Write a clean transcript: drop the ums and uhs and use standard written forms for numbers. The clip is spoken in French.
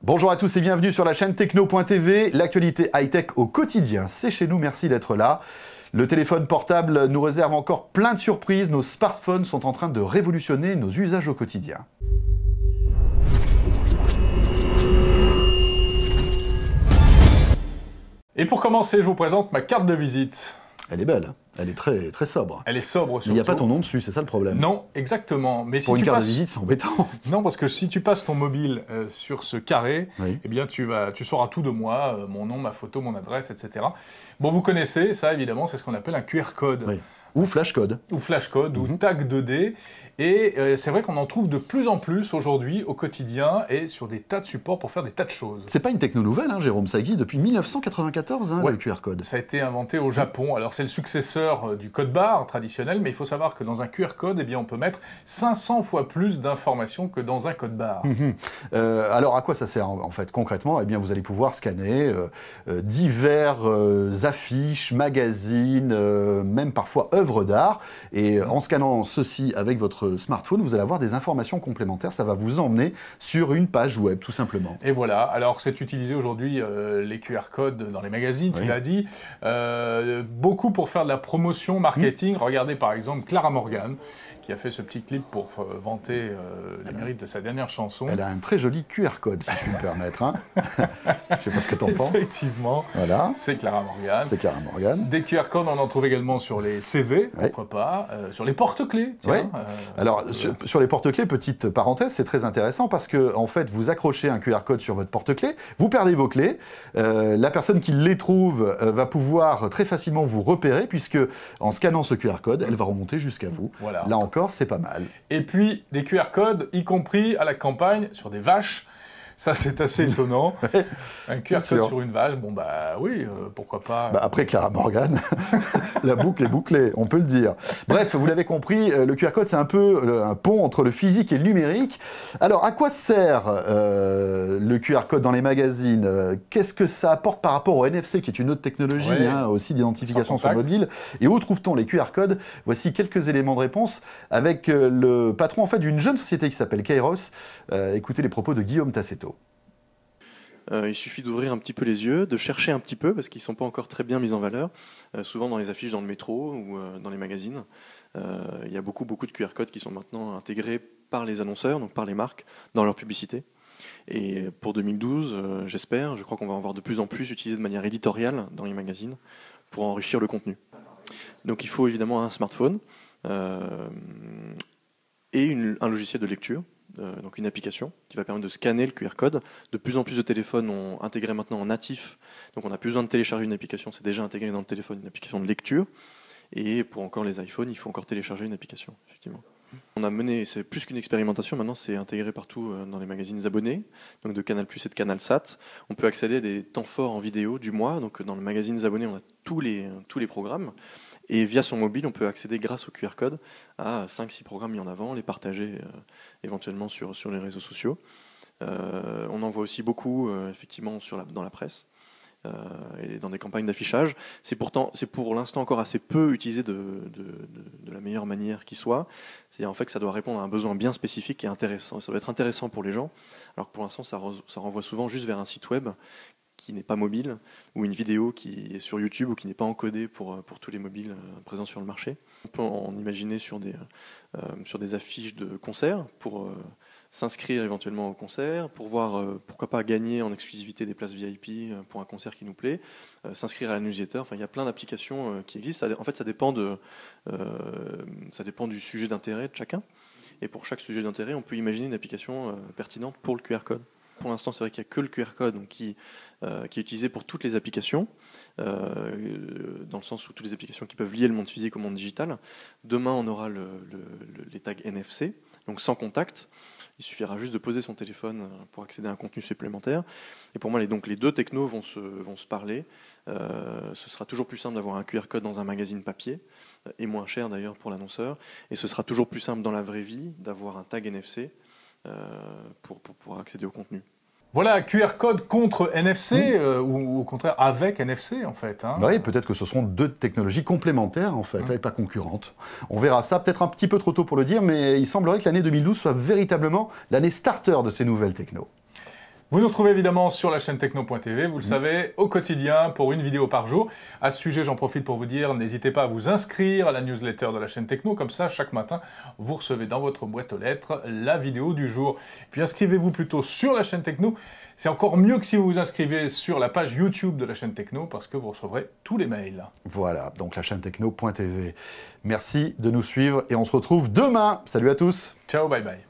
Bonjour à tous et bienvenue sur la chaîne Techno.tv, l'actualité high-tech au quotidien. C'est chez nous, merci d'être là. Le téléphone portable nous réserve encore plein de surprises. Nos smartphones sont en train de révolutionner nos usages au quotidien. Et pour commencer, je vous présente ma carte de visite. Elle est belle, elle est très sobre. Elle est sobre surtout. Mais il n'y a pas ton nom dessus, c'est ça le problème. Non, exactement. Mais pour si une tu carte passes... de visite, c'est embêtant. Non, parce que si tu passes ton mobile sur ce carré, Oui. eh bien tu sauras tout de moi, mon nom, ma photo, mon adresse, etc. Bon, vous connaissez ça, évidemment, c'est ce qu'on appelle un QR code. Oui. Ou flashcode. Ou flashcode, ou tag 2D. Et c'est vrai qu'on en trouve de plus en plus aujourd'hui au quotidien et sur des tas de supports pour faire des tas de choses. C'est pas une techno nouvelle, hein, Jérôme, ça existe depuis 1994, hein, Ouais. le QR code. Ça a été inventé au Japon. Alors c'est le successeur du code barre traditionnel, mais il faut savoir que dans un QR code, eh bien, on peut mettre 500 fois plus d'informations que dans un code barre. Alors à quoi ça sert en fait concrètement? Eh bien vous allez pouvoir scanner divers affiches, magazines, même parfois œuvres d'art. Et en scannant ceci avec votre smartphone, vous allez avoir des informations complémentaires. Ça va vous emmener sur une page web tout simplement. Et voilà, alors c'est utilisé aujourd'hui les QR codes dans les magazines, tu l'as dit, beaucoup pour faire de la promotion marketing. Regardez par exemple Clara Morgan, qui a fait ce petit clip pour vanter les mérites de sa dernière chanson. Elle a un très joli QR code, si je puis me permettre. Hein. Je sais pas ce que t'en penses. Effectivement, Voilà. c'est Clara Morgan. C'est Clara Morgan. Des QR codes, on en trouve également sur les CV, pourquoi pas, sur les porte-clés. Tiens, alors, sur les porte-clés, petite parenthèse, c'est très intéressant parce que, en fait, vous accrochez un QR code sur votre porte-clés, vous perdez vos clés, la personne qui les trouve va pouvoir très facilement vous repérer puisque, en scannant ce QR code, elle va remonter jusqu'à vous. Voilà. Là encore, c'est pas mal. Et puis, des QR codes, y compris à la campagne, sur des vaches. Ça, c'est assez étonnant. Un QR code sur une vache, bon bah oui, pourquoi pas. Bah, après Clara Morgan, la boucle est bouclée, on peut le dire. Bref, vous l'avez compris, le QR code, c'est un peu un pont entre le physique et le numérique. Alors, à quoi sert le QR code dans les magazines? Qu'est-ce que ça apporte par rapport au NFC, qui est une autre technologie, hein, aussi d'identification sur mobile? Et où trouve-t-on les QR codes? Voici quelques éléments de réponse avec le patron en fait, d'une jeune société qui s'appelle Kairos. Écoutez les propos de Guillaume Tassetto. Il suffit d'ouvrir un petit peu les yeux, de chercher un petit peu, parce qu'ils ne sont pas encore très bien mis en valeur. Souvent dans les affiches dans le métro ou dans les magazines, il y a beaucoup de QR codes qui sont maintenant intégrés par les annonceurs, donc par les marques, dans leur publicité. Et pour 2012, j'espère, je crois qu'on va en voir de plus en plus utilisé de manière éditoriale dans les magazines pour enrichir le contenu. Donc il faut évidemment un smartphone et un logiciel de lecture. Donc une application qui va permettre de scanner le QR code. De plus en plus de téléphones ont intégré maintenant en natif, donc on n'a plus besoin de télécharger une application, c'est déjà intégré dans le téléphone, une application de lecture. Et pour encore les iPhones, il faut encore télécharger une application, effectivement. On a mené, c'est plus qu'une expérimentation, maintenant c'est intégré partout dans les magazines abonnés, donc de Canal+ et de CanalSat. On peut accéder à des temps forts en vidéo du mois, donc dans les magazines abonnés, on a tous les programmes. Et via son mobile, on peut accéder grâce au QR code à 5-6 programmes mis en avant, les partager éventuellement sur les réseaux sociaux. On en voit aussi beaucoup effectivement dans la presse et dans des campagnes d'affichage. C'est pour l'instant encore assez peu utilisé de la meilleure manière qui soit. C'est-à-dire en fait que ça doit répondre à un besoin bien spécifique et intéressant. Ça doit être intéressant pour les gens, alors que pour l'instant ça renvoie souvent juste vers un site web qui n'est pas mobile, ou une vidéo qui est sur YouTube ou qui n'est pas encodée pour tous les mobiles présents sur le marché. On peut en imaginer sur des affiches de concerts pour s'inscrire éventuellement au concert, pour voir pourquoi pas gagner en exclusivité des places VIP pour un concert qui nous plaît, s'inscrire à la newsletter. Enfin, il y a plein d'applications qui existent. En fait, ça dépend du sujet d'intérêt de chacun. Et pour chaque sujet d'intérêt, on peut imaginer une application pertinente pour le QR code. Pour l'instant, c'est vrai qu'il n'y a que le QR code donc, qui est utilisé pour toutes les applications, dans le sens où toutes les applications qui peuvent lier le monde physique au monde digital. Demain, on aura les tags NFC, donc sans contact. Il suffira juste de poser son téléphone pour accéder à un contenu supplémentaire. Et pour moi, les deux technos vont se parler. Ce sera toujours plus simple d'avoir un QR code dans un magazine papier, et moins cher d'ailleurs pour l'annonceur. Et ce sera toujours plus simple dans la vraie vie d'avoir un tag NFC pour pouvoir accéder au contenu. Voilà, QR code contre NFC, ou au contraire avec NFC en fait. Hein. Oui, peut-être que ce seront deux technologies complémentaires en fait, et pas concurrentes. On verra ça, peut-être un petit peu trop tôt pour le dire, mais il semblerait que l'année 2012 soit véritablement l'année starter de ces nouvelles technos. Vous nous retrouvez évidemment sur la chaîne techno.tv, vous le savez, au quotidien, pour une vidéo par jour. À ce sujet, j'en profite pour vous dire, n'hésitez pas à vous inscrire à la newsletter de la chaîne Techno, comme ça, chaque matin, vous recevez dans votre boîte aux lettres la vidéo du jour. Puis inscrivez-vous plutôt sur la chaîne Techno, c'est encore mieux que si vous vous inscrivez sur la page YouTube de la chaîne Techno, parce que vous recevrez tous les mails. Voilà, donc la chaîne techno.tv. Merci de nous suivre et on se retrouve demain. Salut à tous. Ciao, bye bye.